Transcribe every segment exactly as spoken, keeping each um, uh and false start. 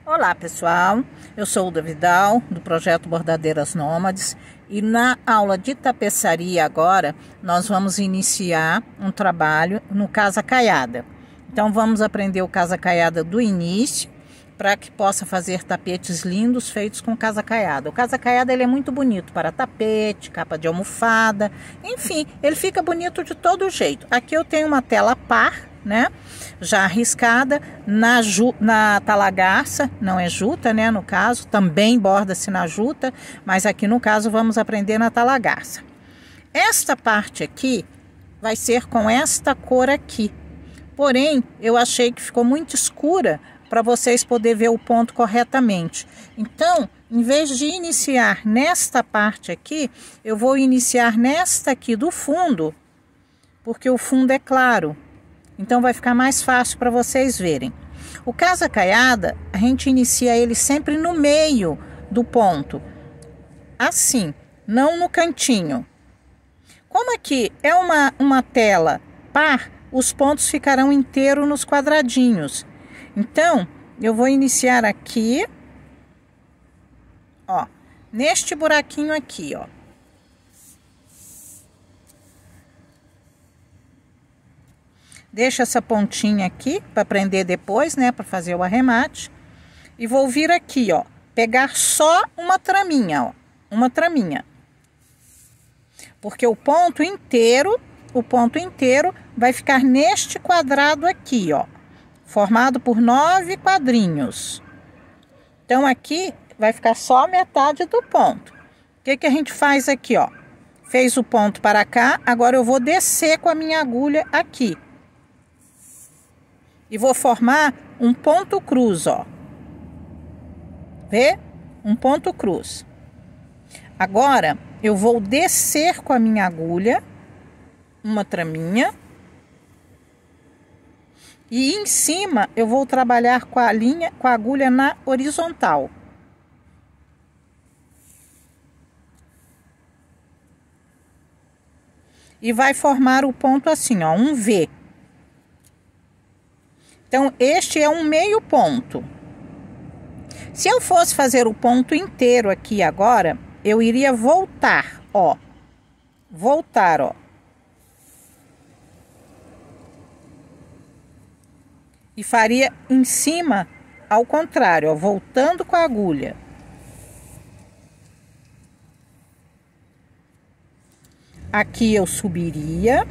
Olá pessoal, eu sou o Vidal do projeto Bordadeiras Nômades e na aula de tapeçaria agora nós vamos iniciar um trabalho no casa caiada. Então vamos aprender o casa caiada do início para que possa fazer tapetes lindos feitos com casa caiada. O casa caiada ele é muito bonito para tapete, capa de almofada, enfim, ele fica bonito de todo jeito. Aqui eu tenho uma tela par, né, já arriscada na, ju, na talagarça, não é juta, né, no caso, também borda-se na juta, mas aqui no caso vamos aprender na talagarça. Esta parte aqui vai ser com esta cor aqui, porém eu achei que ficou muito escura para vocês poderem ver o ponto corretamente. Então, em vez de iniciar nesta parte aqui, eu vou iniciar nesta aqui do fundo, porque o fundo é claro. Então vai ficar mais fácil para vocês verem. O casa caiada, a gente inicia ele sempre no meio do ponto. Assim, não no cantinho. Como aqui é uma, uma tela par, os pontos ficarão inteiros nos quadradinhos. Então, eu vou iniciar aqui, ó, neste buraquinho aqui, ó. Deixa essa pontinha aqui para prender depois, né, para fazer o arremate. E vou vir aqui, ó, pegar só uma traminha, ó, uma traminha. Porque o ponto inteiro, o ponto inteiro vai ficar neste quadrado aqui, ó, formado por nove quadrinhos. Então aqui vai ficar só metade do ponto. O que que a gente faz aqui, ó? Fez o ponto para cá, agora eu vou descer com a minha agulha aqui. E vou formar um ponto cruz, ó. Vê? Um ponto cruz. Agora, eu vou descer com a minha agulha, uma traminha. E em cima, eu vou trabalhar com a linha, com a agulha na horizontal. E vai formar o ponto assim, ó, um V. Então, este é um meio ponto. Se eu fosse fazer o ponto inteiro aqui agora, eu iria voltar, ó. Voltar, ó. E faria em cima, ao contrário, ó, voltando com a agulha. Aqui eu subiria.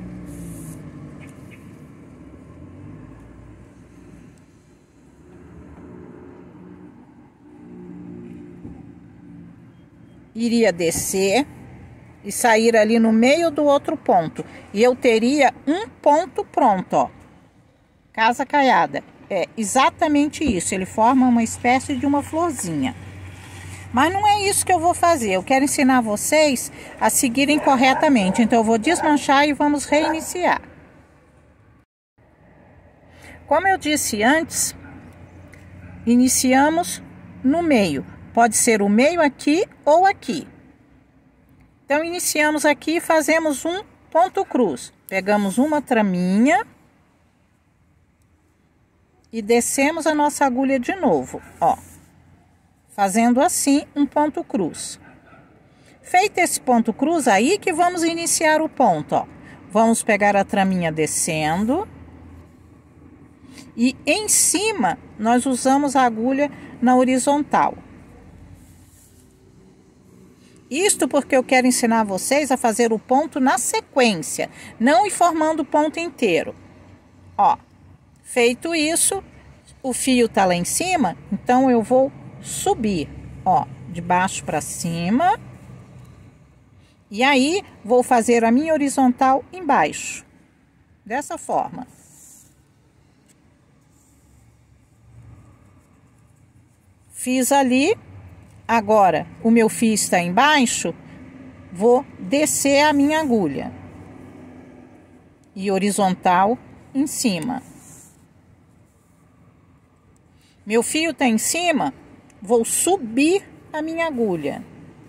Iria descer e sair ali no meio do outro ponto. E eu teria um ponto pronto, ó. Casa caiada. É exatamente isso. Ele forma uma espécie de uma florzinha. Mas não é isso que eu vou fazer. Eu quero ensinar vocês a seguirem corretamente. Então eu vou desmanchar e vamos reiniciar. Como eu disse antes, iniciamos no meio. Pode ser o meio aqui ou aqui. Então, iniciamos aqui e fazemos um ponto cruz. Pegamos uma traminha e descemos a nossa agulha de novo, ó. Fazendo assim um ponto cruz. Feito esse ponto cruz, aí que vamos iniciar o ponto, ó. Vamos pegar a traminha descendo. E em cima, nós usamos a agulha na horizontal. Isto porque eu quero ensinar vocês a fazer o ponto na sequência, não ir formando o ponto inteiro. Ó, feito isso, o fio tá lá em cima, então eu vou subir, ó, de baixo para cima. E aí, vou fazer a minha horizontal embaixo, dessa forma. Fiz ali. Agora, o meu fio está embaixo, vou descer a minha agulha. E horizontal em cima. Meu fio está em cima, vou subir a minha agulha.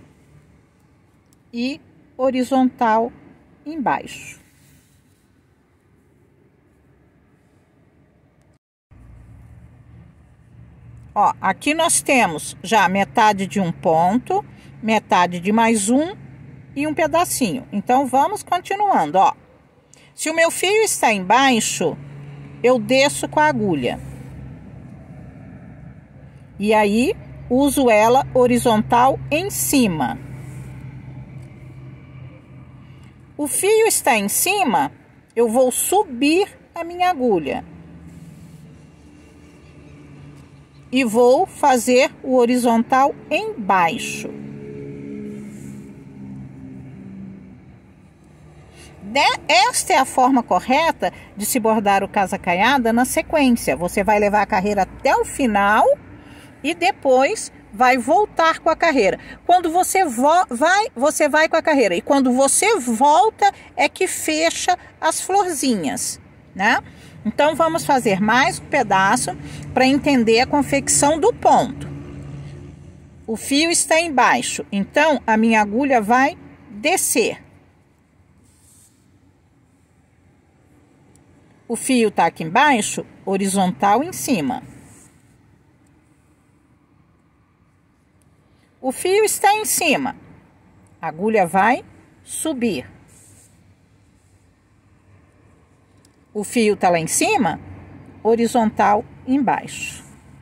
E horizontal embaixo. Ó, aqui nós temos já metade de um ponto, metade de mais um e um pedacinho. Então, vamos continuando, ó. Se o meu fio está embaixo, eu desço com a agulha. E aí, uso ela horizontal em cima. O fio está em cima, eu vou subir a minha agulha. E vou fazer o horizontal embaixo. Esta é a forma correta de se bordar o casa caiada na sequência. Você vai levar a carreira até o final e depois vai voltar com a carreira. Quando você vai, você vai com a carreira. E quando você volta é que fecha as florzinhas, né? Então, vamos fazer mais um pedaço para entender a confecção do ponto. O fio está embaixo, então a minha agulha vai descer. O fio está aqui embaixo, horizontal em cima. O fio está em cima, a agulha vai subir. O fio está lá em cima, horizontal embaixo.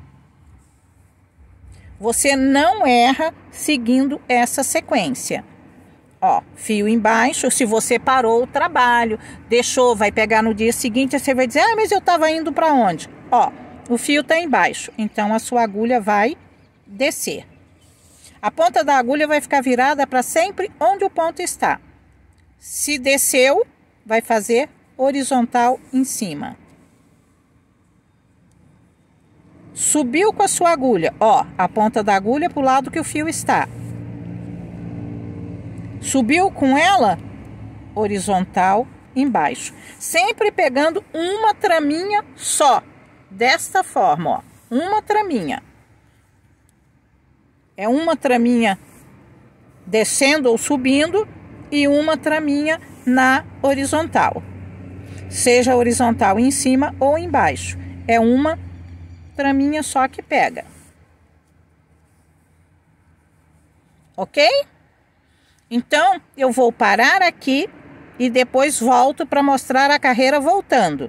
Você não erra seguindo essa sequência. Ó, fio embaixo, se você parou o trabalho, deixou, vai pegar no dia seguinte, você vai dizer, ah, mas eu estava indo para onde? Ó, o fio está embaixo, então a sua agulha vai descer. A ponta da agulha vai ficar virada para sempre onde o ponto está. Se desceu, vai fazer horizontal em cima. Subiu com a sua agulha, ó, a ponta da agulha para o lado que o fio está. Subiu com ela, horizontal embaixo. Sempre pegando uma traminha só, desta forma, ó, uma traminha. É uma traminha descendo ou subindo e uma traminha na horizontal. Seja horizontal em cima ou embaixo. É uma traminha só que pega. Ok? Então, eu vou parar aqui e depois volto para mostrar a carreira voltando.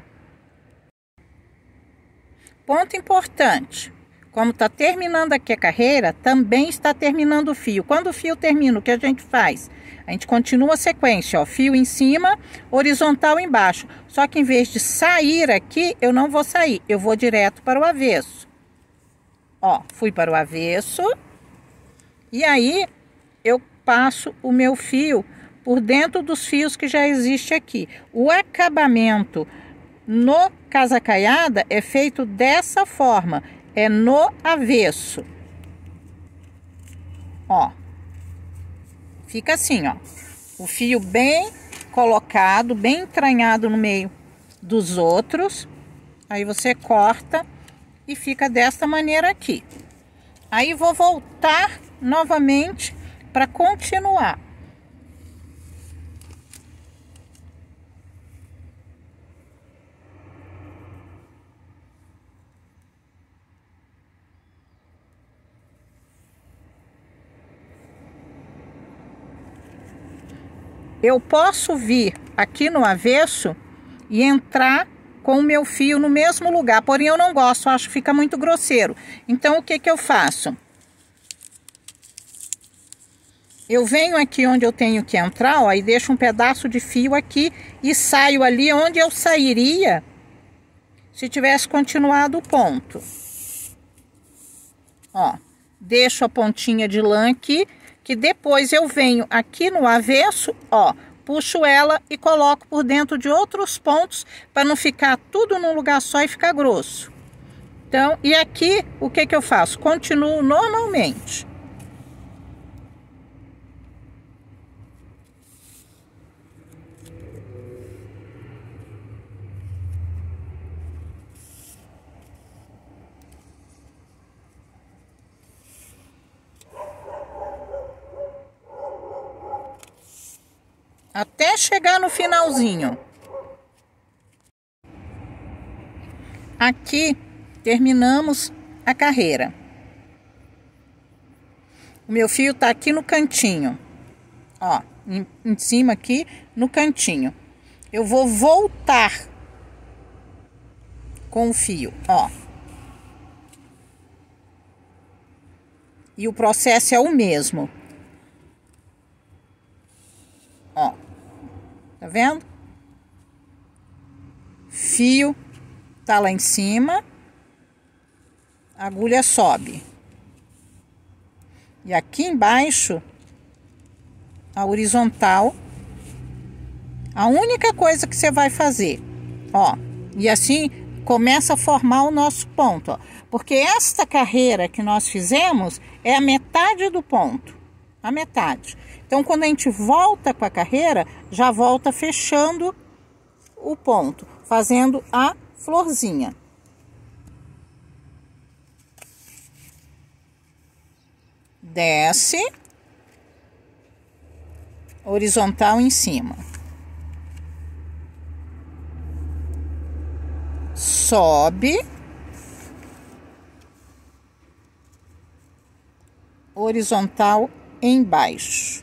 Ponto importante. Como está terminando aqui a carreira, também está terminando o fio. Quando o fio termina, o que a gente faz? A gente continua a sequência, ó, fio em cima, horizontal embaixo. Só que em vez de sair aqui, eu não vou sair, eu vou direto para o avesso. Ó, fui para o avesso. E aí, eu passo o meu fio por dentro dos fios que já existe aqui. O acabamento no casa caiada é feito dessa forma, é no avesso. Ó, fica assim, ó, o fio bem colocado, bem entranhado no meio dos outros. Aí você corta e fica desta maneira aqui. Aí vou voltar novamente para continuar. Eu posso vir aqui no avesso e entrar com o meu fio no mesmo lugar, porém eu não gosto, acho que fica muito grosseiro. Então, o que que eu faço? Eu venho aqui onde eu tenho que entrar, ó, e deixo um pedaço de fio aqui e saio ali onde eu sairia se tivesse continuado o ponto. Ó, deixo a pontinha de lã aqui, que depois eu venho aqui no avesso, ó, puxo ela e coloco por dentro de outros pontos para não ficar tudo num lugar só e ficar grosso. Então, e aqui, o que que eu faço? Continuo normalmente. Até chegar no finalzinho. Aqui terminamos a carreira. O meu fio tá aqui no cantinho, ó, em, em cima aqui no cantinho. Eu vou voltar com o fio, ó. E o processo é o mesmo. Ó, tá vendo? Fio tá lá em cima, a agulha sobe. E aqui embaixo, a horizontal, a única coisa que você vai fazer, ó, e assim começa a formar o nosso ponto, ó, porque esta carreira que nós fizemos é a metade do ponto, a metade. Então, quando a gente volta com a carreira, já volta fechando o ponto, fazendo a florzinha. Desce, horizontal em cima. Sobe, horizontal embaixo.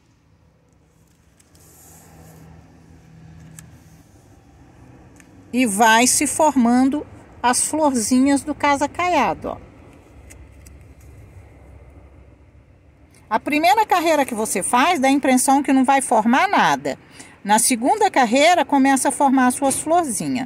E vai se formando as florzinhas do casa caiado, ó. A primeira carreira que você faz dá a impressão que não vai formar nada. Na segunda carreira começa a formar as suas florzinhas.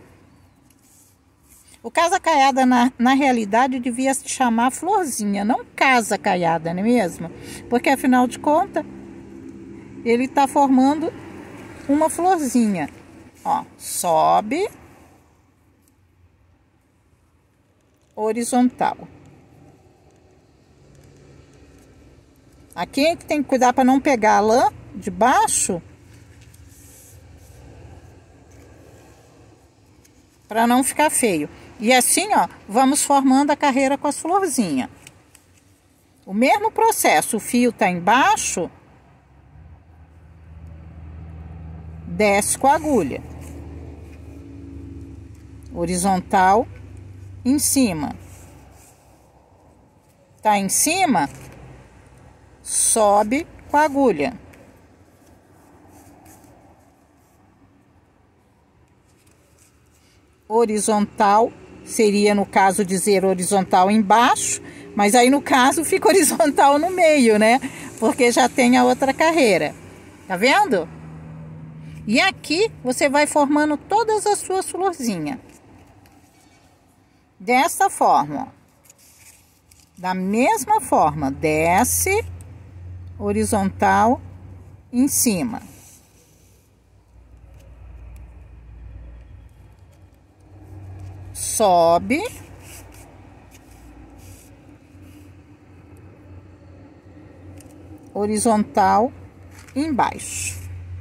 O casa caiada, na, na realidade, devia se chamar florzinha, não casa caiada, não é mesmo? Porque, afinal de contas, ele está formando uma florzinha. Ó, sobe, horizontal. Aqui a gente tem que cuidar para não pegar a lã de baixo, para não ficar feio. E assim, ó, vamos formando a carreira com as florzinhas. O mesmo processo, o fio tá embaixo, desce com a agulha. Horizontal em cima. Tá em cima, sobe com a agulha. Horizontal, seria no caso dizer horizontal embaixo, mas aí no caso fica horizontal no meio, né? Porque já tem a outra carreira. Tá vendo? E aqui você vai formando todas as suas florzinhas. Dessa forma, ó. Da mesma forma, desce, horizontal em cima. Sobe, horizontal embaixo.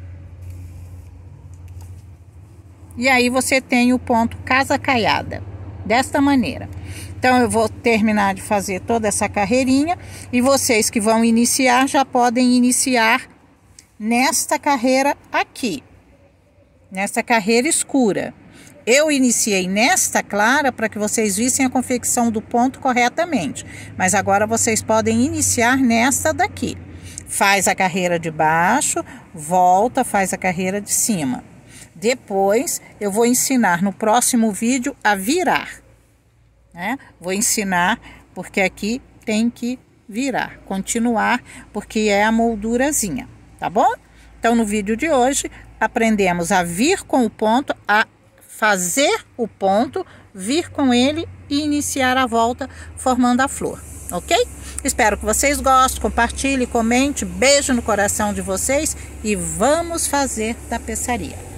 E aí você tem o ponto casa caiada, desta maneira. Então eu vou terminar de fazer toda essa carreirinha e vocês que vão iniciar já podem iniciar nesta carreira aqui, nesta carreira escura. Eu iniciei nesta clara para que vocês vissem a confecção do ponto corretamente, mas agora vocês podem iniciar nesta daqui. Faz a carreira de baixo, volta, faz a carreira de cima. Depois eu vou ensinar no próximo vídeo a virar, né? Vou ensinar porque aqui tem que virar, continuar, porque é a moldurazinha, tá bom? Então no vídeo de hoje aprendemos a vir com o ponto, a fazer o ponto, vir com ele e iniciar a volta formando a flor, ok? Espero que vocês gostem, compartilhe, comente, beijo no coração de vocês e vamos fazer tapeçaria.